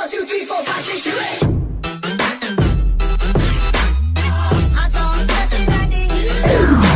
1, 2, 3, 4, 5, 6, 2, 8. I saw a flashing lightning.